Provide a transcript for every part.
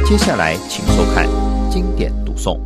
接下来请收看经典读诵。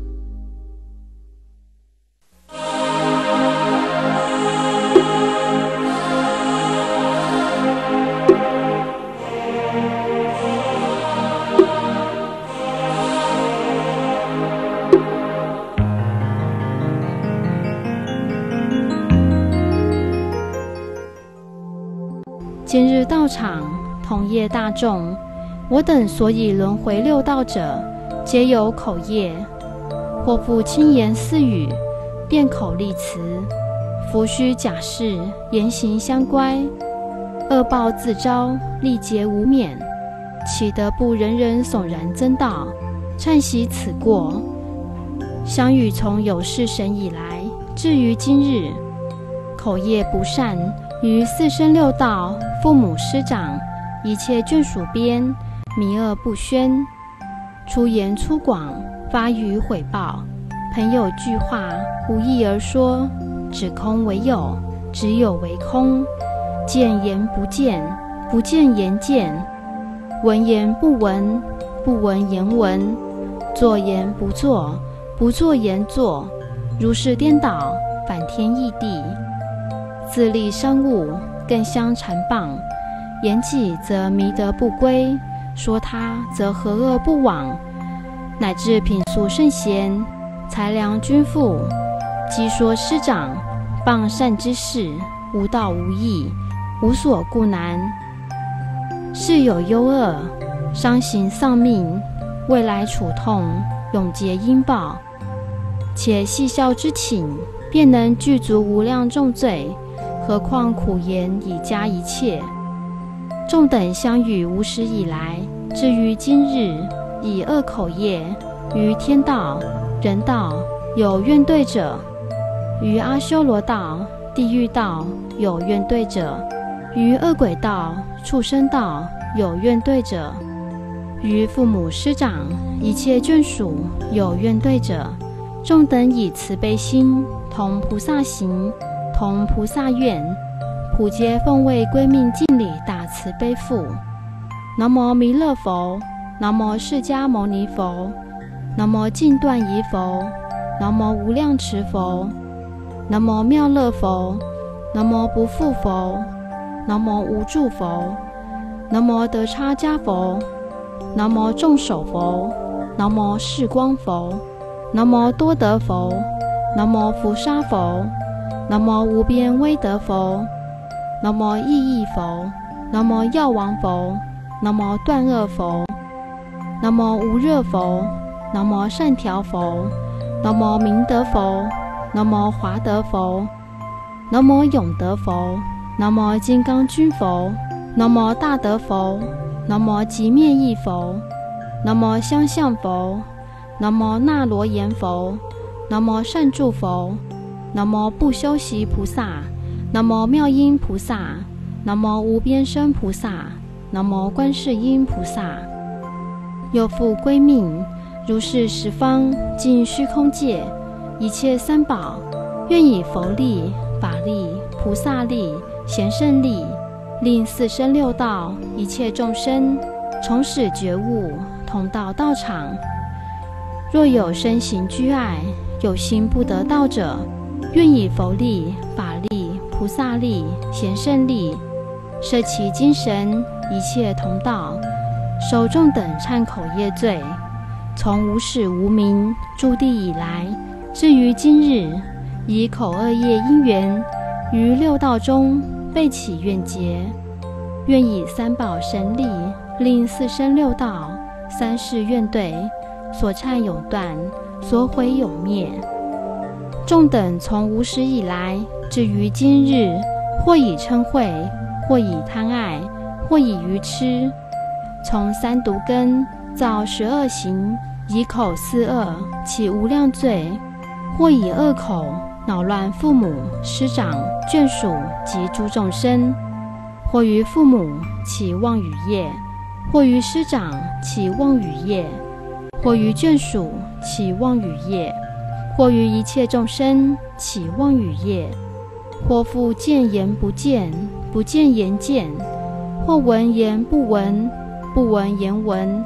今日道场，同业大众，我等所以轮回六道者，皆有口业，或复轻言私语，辩口立辞，弗虚假事，言行相乖，恶报自招，历劫无免，岂得不人人悚然憎道，忏惜此过？相与从有事神以来，至于今日，口业不善，于四生六道、父母师长、一切眷属边，弥恶不宣，出言粗广，发语毁谤，朋友句话，无意而说，指空为有，指有为空，见言不见，不见言见，闻言不闻，不闻言闻，作言不作，不作言作，如是颠倒，反天易地，自立商务，更相缠谤，言己则迷德不归，说他则和恶不往，乃至品俗圣贤、才良君父，讥说师长，谤善之事，无道无义，无所顾难，事有忧恶，伤行丧命，未来处痛，永结因报，且戏笑之请，便能具足无量重罪，何况苦言以加一切？众等相与无始以来，至于今日，以恶口业，于天道、人道有怨对者，于阿修罗道、地狱道有怨对者，于恶鬼道、畜生道有怨对者，于父母师长、一切眷属有怨对者，众等以慈悲心，同菩萨行，同菩萨愿，普皆奉为归命敬礼大慈悲父。南无弥勒佛，南无释迦牟尼佛，南无尽断仪佛，南无无量持佛，南无妙乐佛，南无不负佛，南无无住佛，南无德叉迦佛，南无众首佛，南无世光佛，南无多德佛，南无福沙佛，南无无边威德佛，南无意义佛，南无药王佛，南无断恶佛，南无无热佛，南无善调佛，南无明德佛，南无华德佛，南无永德佛，南无金刚君佛，南无大德佛，南无极灭意佛，南无相向佛，南无那罗延佛，南无善住佛，南无不修习菩萨，南无妙音菩萨，南无无边身菩萨，南无观世音菩萨。又复归命，如是十方尽虚空界，一切三宝，愿以佛力、法力、菩萨力、贤圣力，令四生六道一切众生从始觉悟，同到道场。若有身形居碍，有心不得道者，愿以佛力、法力、菩萨力、贤圣力，摄其精神，一切同道，受众等忏口业罪，从无始无明诸地以来，至于今日，以口恶业因缘，于六道中备起愿结，愿以三宝神力，令四生六道三世怨对，所忏永断，所毁永灭。众等从无始以来，至于今日，或以嗔恚，或以贪爱，或以愚痴，从三毒根造12行，以口四恶，起无量罪；或以恶口恼乱父母、师长、眷属及诸众生；或于父母起妄语业，或于师长起妄语业，或于眷属起妄语业，或于一切众生起妄语业，或复见言不见，不见言见，或闻言不闻，不闻言闻，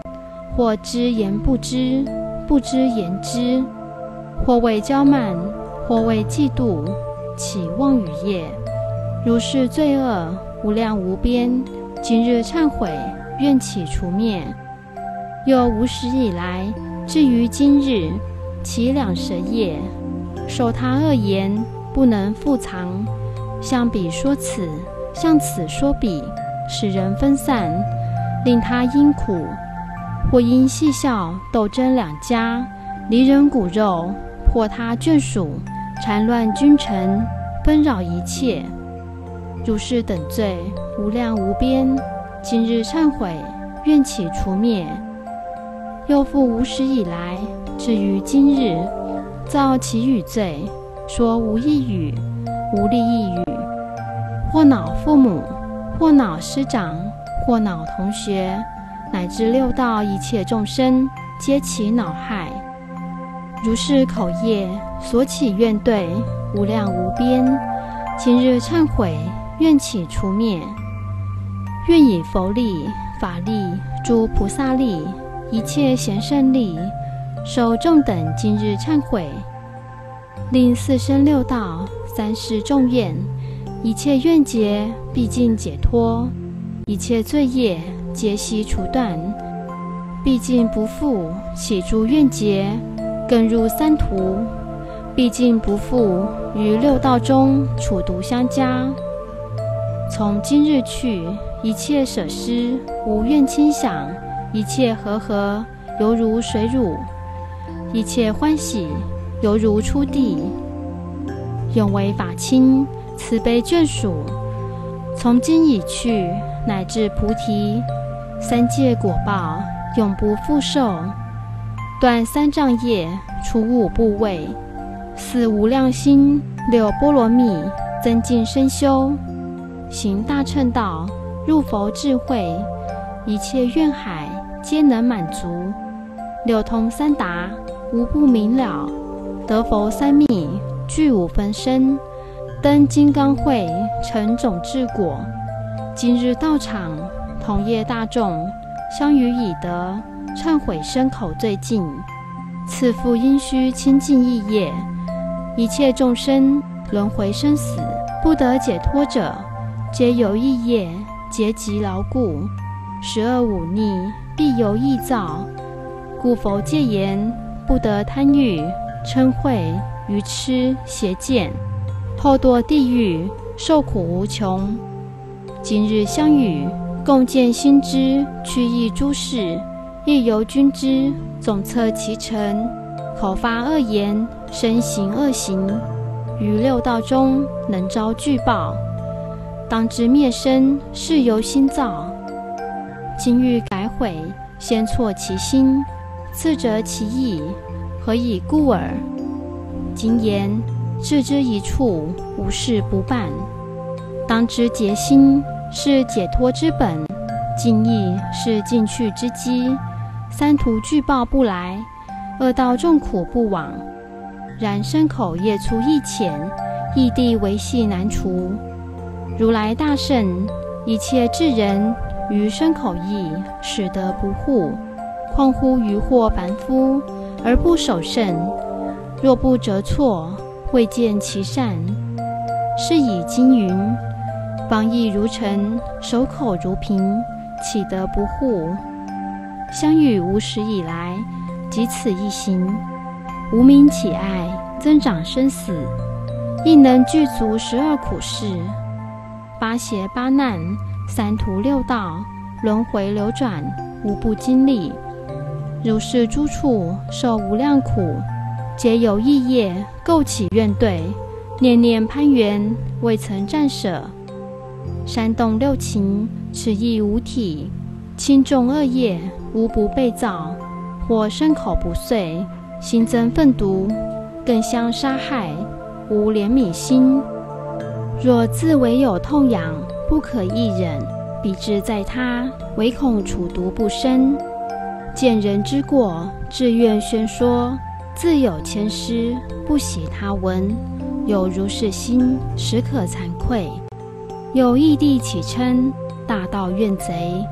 或知言不知，不知言知，或为骄慢，或为嫉妒，起妄语业。如是罪恶无量无边，今日忏悔，愿起除灭。又无始以来，至于今日，其两舌业，受他恶言，不能复藏，向彼说此，向此说彼，使人分散，令他因苦，或因戏笑斗争两家，离人骨肉，破他眷属，缠乱君臣，纷扰一切。如是等罪无量无边，今日忏悔，愿起除灭。又复无始以来，至于今日，造其语罪，说无益语，无利益语，或恼父母，或恼师长，或恼同学，乃至六道一切众生，皆其恼害。如是口业所起怨怼，无量无边，今日忏悔，愿起除灭。愿以佛力、法力、诸菩萨力、一切贤圣力，受众等今日忏悔，令四生六道、三世众愿，一切怨结毕竟解脱，一切罪业皆悉除断，毕竟不复起诸怨结，更入三途，毕竟不复于六道中处毒相加。从今日去，一切舍施无怨轻想，一切和合犹如水乳，一切欢喜犹如初地。永为法亲，慈悲眷属，从今已去，乃至菩提，三界果报永不复受。断三障业，除五怖畏，四无量心，六波罗蜜，增进身修，行大乘道，入佛智慧，一切愿海皆能满足。六通三达，无不明了，得佛三密，具无分身，登金刚会，成种智果。今日道场，同业大众，相与以德，忏悔身口罪尽，次复因须清净意业。一切众生轮回生死，不得解脱者，皆由意业，结集牢固。十恶五逆，必由意造。故佛戒言，不得贪欲、嗔恚、愚痴、邪见，后堕地狱，受苦无穷。今日相与，共见心知，去意诸事，亦由君知，总测其成。口发恶言，身行恶行，于六道中能遭巨报。当知灭身，是由心造。今欲改悔，先错其心，次折其意，何以故耳？今言置之一处，无事不办。当知结心是解脱之本，尽意是进去之机。三途巨报不来，恶道众苦不往。然身口业粗意浅，异地维系难除。如来大圣，一切智人于身口意，使得不护。况乎于惑凡夫，而不守慎？若不折错，未见其善。是以经云：防疫如尘，守口如瓶，岂得不护？相与无始以来，即此一行，无名起爱，增长生死，亦能具足12苦事，八邪八难，三途六道，轮回流转，无不经历。如是诸处受无量苦，皆由意业构起怨怼，念念攀缘，未曾暂舍。煽动六情，此亦无体，轻重恶业，无不被造。或身口不遂，心增愤毒，更相杀害，无怜悯心。若自唯有痛痒，不可抑忍，彼志在他，唯恐处毒不生。见人之过，自愿宣说，自有谦师，不喜他闻。有如是心，实可惭愧。有异地起嗔，大盗怨贼，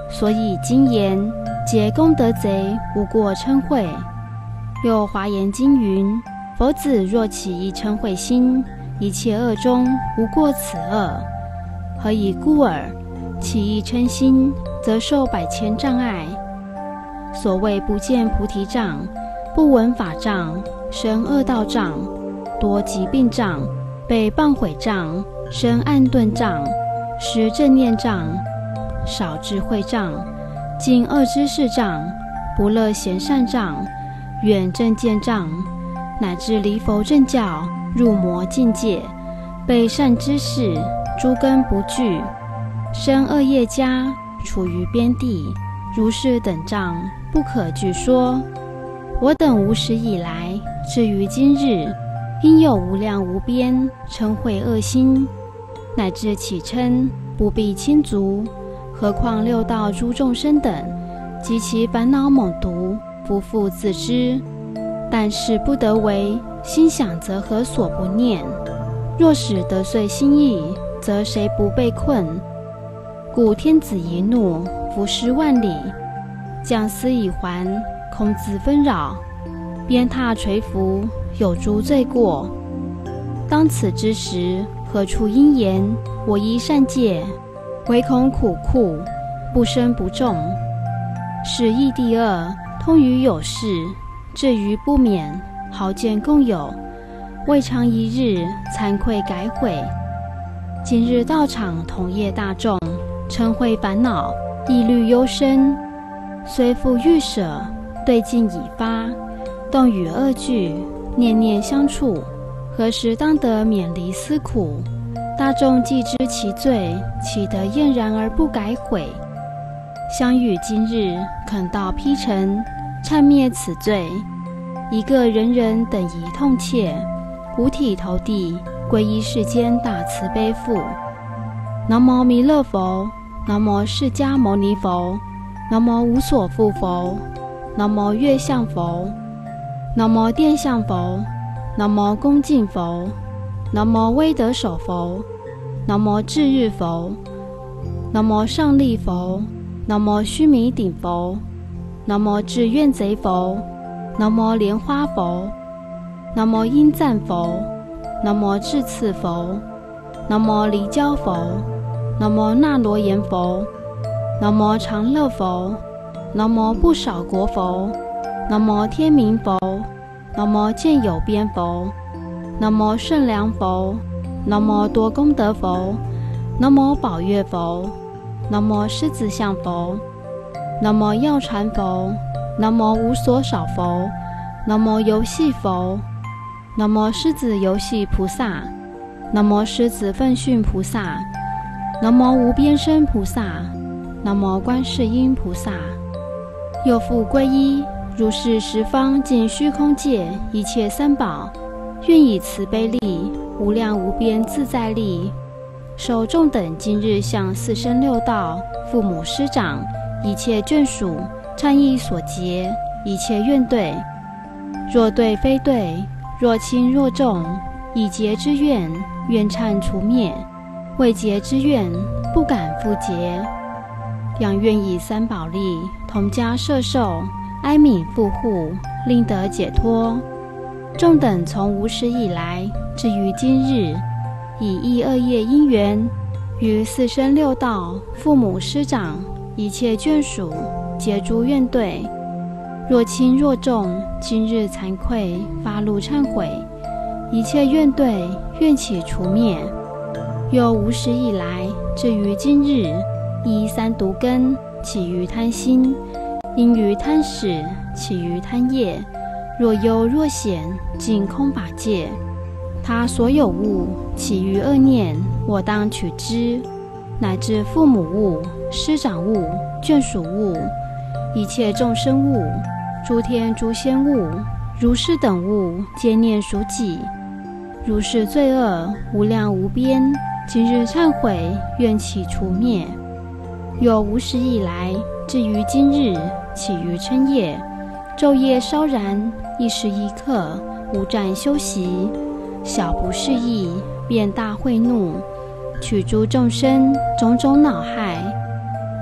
所以今言皆功德贼，无过嗔恚。又华严经云：佛子若起一嗔恚心，一切恶中无过此恶。何以故耳？起一嗔心，则受百千障碍。所谓不见菩提障，不闻法障，生恶道障，多疾病障，被谤毁障，生暗钝障，失正念障，少智慧障，近恶知识障，不乐贤善障，远正见障，乃至离佛正教，入魔境界，被善知识，诸根不具，生恶业家，处于边地，如是等障，不可具说。我等无始以来，至于今日，应有无量无边嗔恚恶心，乃至起嗔，不必亲族，何况六道诸众生等，及其烦恼猛毒，不复自知。但是不得为，心想则何所不念？若使得遂心意，则谁不被困？故天子一怒，伏尸万里，将司以还，空自纷扰，鞭挞捶服，有诸罪过。当此之时，何处因言我依善戒，唯恐苦库，不生不重。是义第二，通于有事，至于不免，豪见共有，未尝一日惭愧改悔。今日道场同业大众，嗔恚烦恼，疑虑忧深，虽复欲舍，对境已发，动与恶聚，念念相触，何时当得免离思苦？大众既知其罪，岂得厌然而不改悔？相与今日，恳道披尘，忏灭此罪，一个人人等宜痛切，五体投地，皈依世间大慈悲父。南无弥勒佛，南无释迦牟尼佛，南无无所复佛，南无月相佛，南无电相佛，南无恭敬佛，南无威德手佛，南无智日佛，南无上利佛，南无须弥顶佛，南无智愿贼佛，南无莲花佛，南无应赞佛，南无智次佛，南无离焦佛，南无那罗延佛，南无常乐佛，南无不少国佛，南无天明佛，南无见有边佛，南无顺良佛，南无多功德佛，南无宝月佛，南无狮子相佛，南无药传佛，南无无所少佛，南无游戏佛，南无狮子游戏菩萨，南无狮子奋训菩萨，南无无边身菩萨，南无观世音菩萨。又复皈依如是十方尽虚空界一切三宝，愿以慈悲力、无量无边自在力，受众等今日向四生六道、父母师长、一切眷属忏意所结一切怨对，若对非对，若轻若重，已结之怨，愿忏除灭；未结之怨，不敢复结。仰愿以三宝力，同家摄受，哀悯护护，令得解脱。众等从无始以来，至于今日，以一恶业因缘，于四生六道、父母师长、一切眷属，结诸怨对。若轻若重，今日惭愧，发露忏悔，一切怨对，愿起除灭。又无始以来，至于今日，依三毒根，起于贪心，因于贪始，起于贪业。若忧若险，尽空法界。他所有物，起于恶念，我当取之，乃至父母物、师长物、眷属物，一切众生物，诸天诸仙物，如是等物，皆念属己。如是罪恶无量无边，今日忏悔，愿起除灭。有无始以来，至于今日，起于嗔业，昼夜烧燃，一时一刻，无暂休息。小不适意，便大恚怒，取诸众生种种恼害，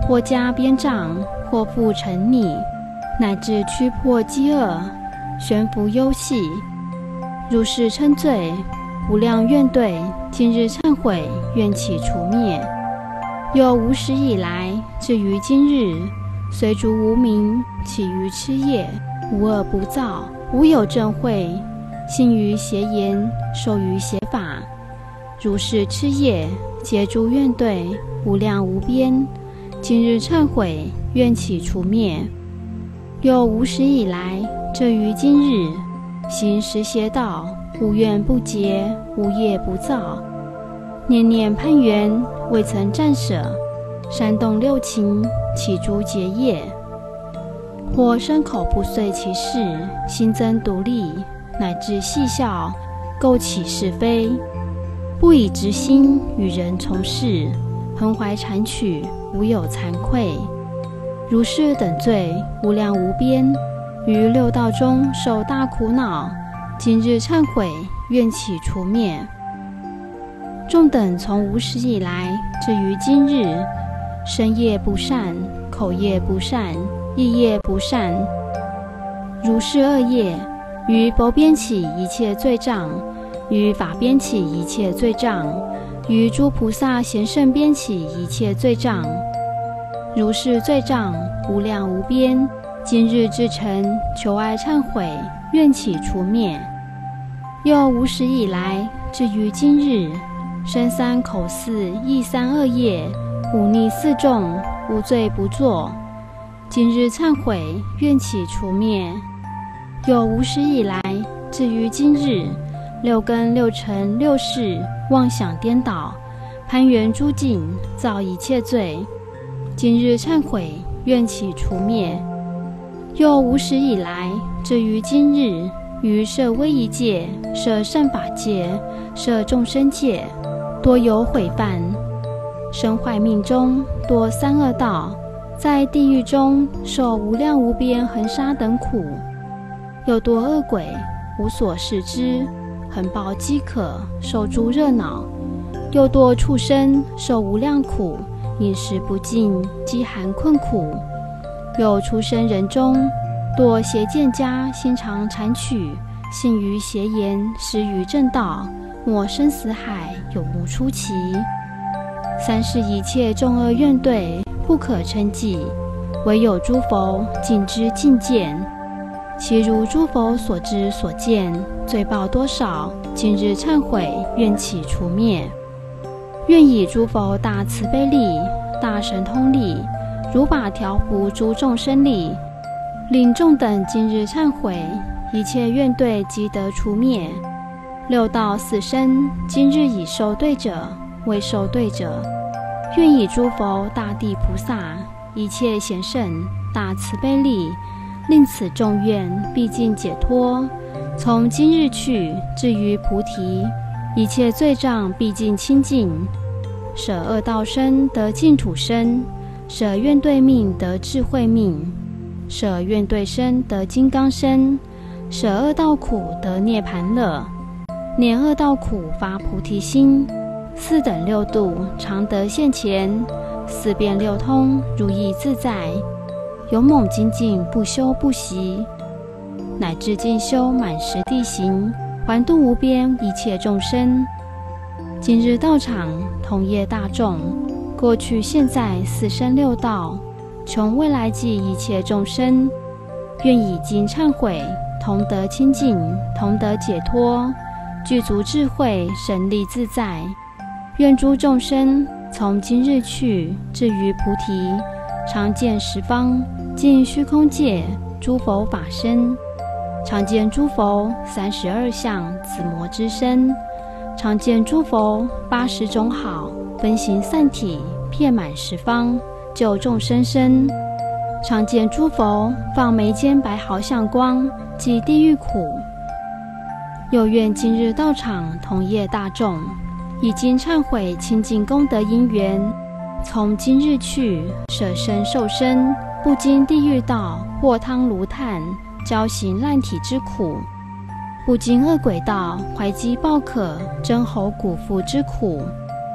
或加鞭杖，或复沉溺，乃至驱破饥饿，悬浮忧系。如是称罪，无量怨怼，今日忏悔，愿起除灭。又无始以来，至于今日，虽诸无明，起于痴业，无恶不造，无有正慧，信于邪言，受于邪法。如是痴业，皆诸怨怼，无量无边，今日忏悔，愿起除灭。又无始以来，至于今日，行十邪道，无怨不结，无业不造，念念攀缘，未曾暂舍，煽动六情，起诸结业。或身口不遂其事，心增独立，乃至戏笑，构起是非，不以直心与人从事，恒怀谄曲，无有惭愧。如是等罪，无量无边，于六道中受大苦恼，今日忏悔，愿起除灭。众等从无始以来，至于今日，身业不善，口业不善，意业不善，如是恶业，于佛边起一切罪障，于法边起一切罪障，于诸菩萨贤圣边起一切罪障。如是罪障，无量无边，今日至诚，求爱忏悔，愿起除灭。又无始以来，至于今日，身三口四意三恶业，忤逆四众，无罪不作，今日忏悔，愿起除灭。又无始以来，至于今日，六根六尘六识，妄想颠倒，攀缘诸境，造一切罪，今日忏悔，愿起除灭。又无始以来，至于今日，于设威仪界，设善法界，设众生界，多有毁犯，身坏命中，多三恶道，在地狱中受无量无边恒沙等苦。又多恶鬼，无所事之，恒抱饥渴，受诸热恼。又多畜生，受无量苦，饮食不尽，饥寒困苦。有出生人中，多邪见家，心常谄曲，信于邪言，失于正道，莫生死海，永无出期。三是一切众恶怨怼，不可称计，唯有诸佛尽知尽见。其如诸佛所知所见，罪报多少，今日忏悔，愿起除灭。愿以诸佛大慈悲力，大神通力，如法调伏诸众生力，令众等今日忏悔，一切怨怼即得除灭。六道四生，今日已受对者，未受对者，愿以诸佛大地菩萨一切贤圣大慈悲力，令此众愿毕竟解脱。从今日去，至于菩提，一切罪障毕竟清净。舍恶道身得净土身，舍怨对命得智慧命，舍怨对身得金刚身，舍恶道苦得涅盘乐，念恶道苦发菩提心。四等六度常得现前，四变六通如意自在，勇猛精进不休不息，乃至进修满十地行，还度无边一切众生。今日道场同业大众，过去现在四生六道，穷未来际一切众生，愿以经忏悔，同得清净，同得解脱，具足智慧，神力自在。愿诸众生从今日去，至于菩提，常见十方尽虚空界诸佛法身，常见诸佛32相紫魔之身，常见诸佛80种好分行散体，遍满十方救众生身，常见诸佛放眉间白毫相光，济地狱苦。又愿今日道场同业大众，已经忏悔清净功德因缘，从今日去，舍身受身，不经地狱道，或汤炉炭，焦行烂体之苦；不经恶鬼道，怀饥暴渴，真喉骨腹之苦；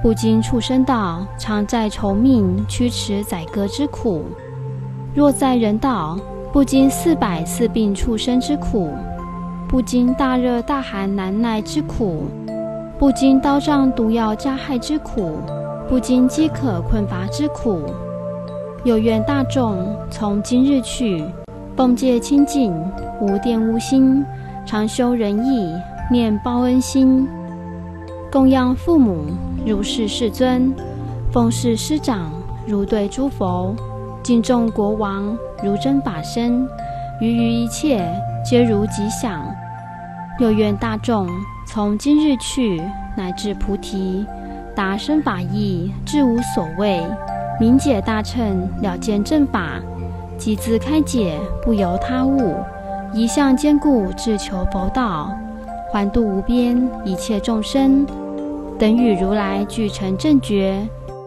不经畜生道，常在愁命，驱驰宰割之苦；若在人道，不经400病畜生之苦，不经大热大寒难耐之苦，不经刀杖毒药加害之苦，不经饥渴困乏之苦。有愿大众从今日去，奉戒清净，无玷污心，常修仁义，念报恩心，供养父母如是世尊，奉事师长如对诸佛，敬重国王如真法身，于一切皆如吉祥。有愿大众从今日去，乃至菩提，达生法义，至无所谓，明解大乘，了见正法，即自开解，不由他物，一向坚固，至求佛道，还度无边一切众生，等与如来俱成正觉。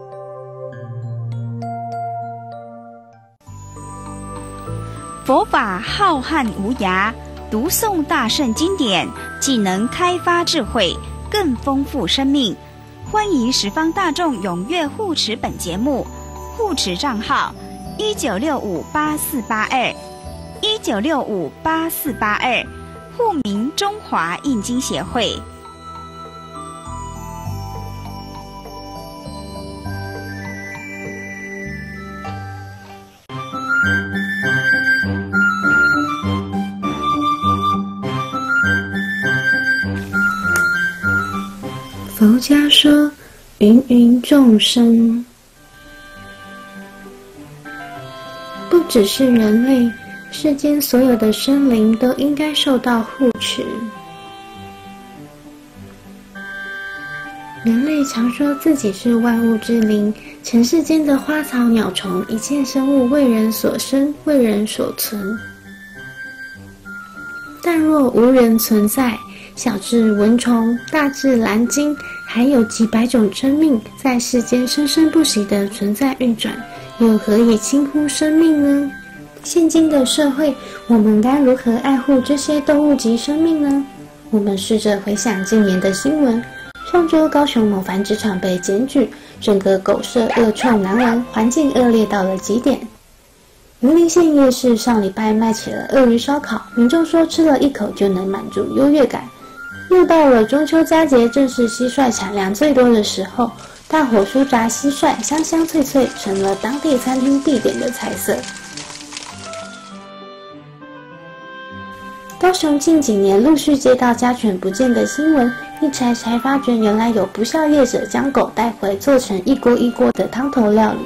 佛法浩瀚无涯，读诵大圣经典，既能开发智慧，更丰富生命。欢迎十方大众踊跃护持本节目，护持账号19658482，19658482，户名中华印经协会。 佛家说，芸芸众生，不只是人类，世间所有的生灵都应该受到护持。人类常说自己是万物之灵，尘世间的花草鸟虫，一切生物为人所生，为人所存。但若无人存在，小至蚊虫，大至蓝鲸，还有几百种生命在世间生生不息地存在运转，又何以轻忽生命呢？现今的社会，我们该如何爱护这些动物及生命呢？我们试着回想近年的新闻，上周高雄某繁殖场被检举，整个狗舍恶臭难闻，环境恶劣到了极点。云林县夜市上礼拜卖起了鳄鱼烧烤，民众说吃了一口就能满足优越感。又到了中秋佳节，正是蟋蟀产量最多的时候，大火酥炸蟋蟀，香香脆脆，成了当地餐厅必点的菜色。高雄近几年陆续接到家犬不见的新闻，一查才发觉原来有不肖业者将狗带回做成一锅一锅的汤头料理。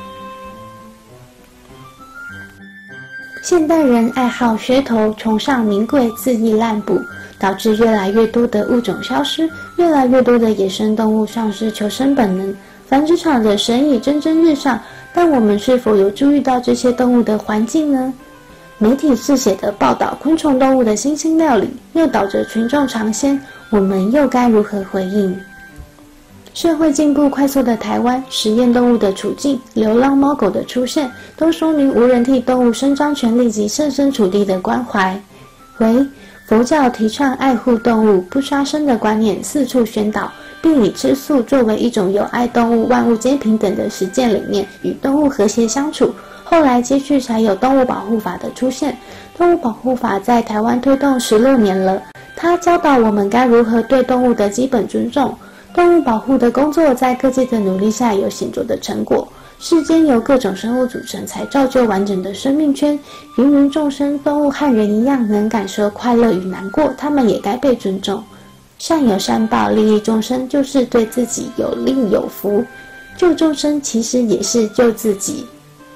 现代人爱好噱头，崇尚名贵，恣意滥捕，导致越来越多的物种消失，越来越多的野生动物丧失求生本能，繁殖场的生意蒸蒸日上。但我们是否有注意到这些动物的环境呢？媒体嗜血的报道昆虫动物的新兴料理，诱导着群众尝鲜，我们又该如何回应？社会进步快速的台湾，实验动物的处境，流浪猫狗的出现，都说明无人替动物伸张权利及设身处地的关怀。佛教提倡爱护动物、不杀生的观念四处宣导，并以吃素作为一种有爱动物、万物皆平等的实践理念，与动物和谐相处。后来接续才有动物保护法的出现。动物保护法在台湾推动16年了，它教导我们该如何对动物的基本尊重。动物保护的工作在各界的努力下有显著的成果。世间由各种生物组成，才造就完整的生命圈。芸芸众生，动物和人一样能感受快乐与难过，它们也该被尊重。善有善报，利益众生，就是对自己有利有福。救众生其实也是救自己。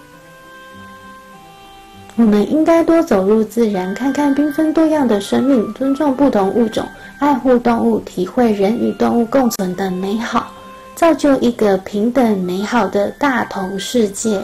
我们应该多走入自然，看看缤纷多样的生命，尊重不同物种，爱护动物，体会人与动物共存的美好，造就一个平等美好的大同世界。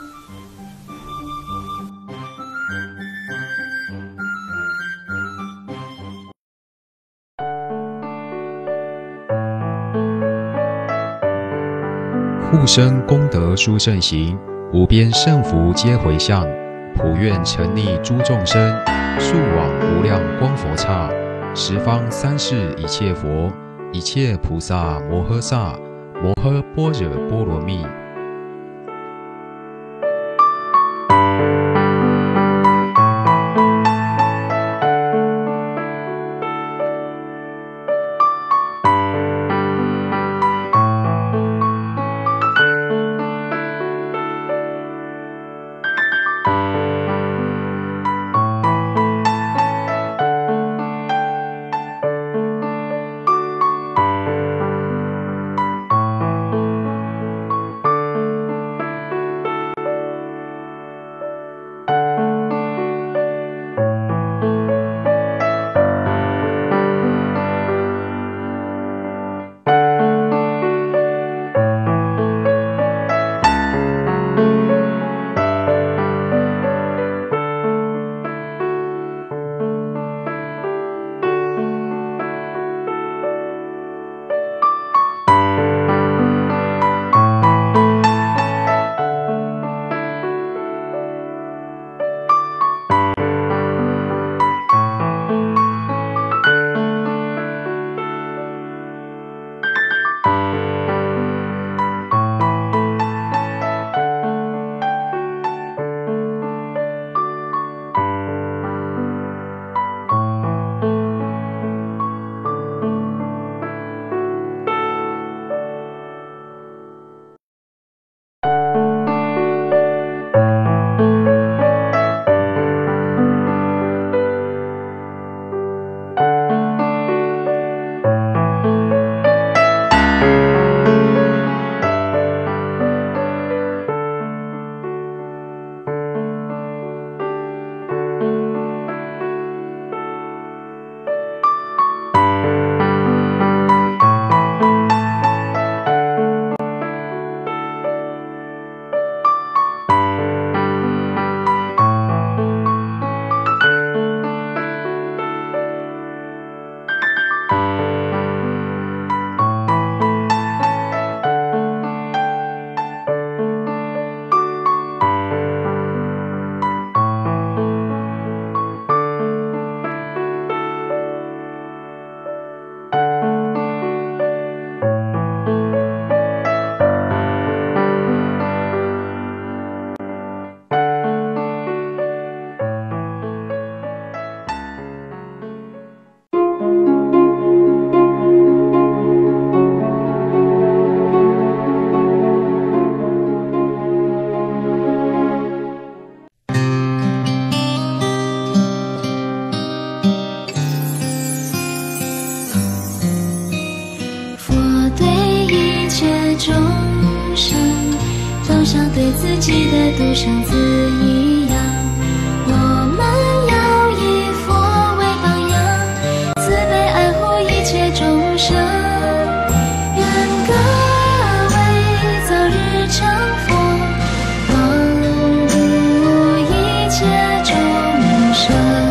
护生功德殊胜行，无边胜福皆回向。普愿沉溺诸众生，速往无量光佛刹。十方三世一切佛，一切菩萨摩诃萨， 摩诃般若波罗蜜。 对自己的独生子一样，我们要以佛为榜样，慈悲爱护一切众生，愿各位早日成佛，帮助一切众生。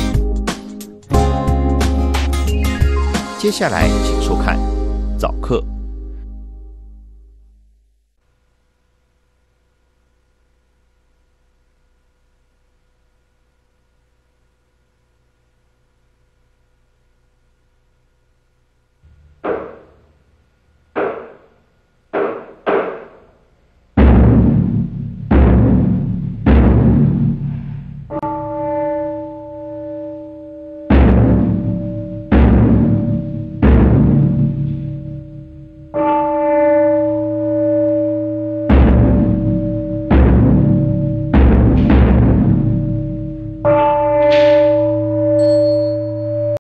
接下来请收看早课。